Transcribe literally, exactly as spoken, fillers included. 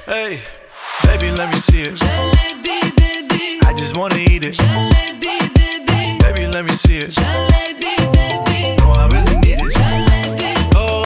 Hey, baby, let me see it. Jalebi, baby. I just wanna eat it. Jalebi.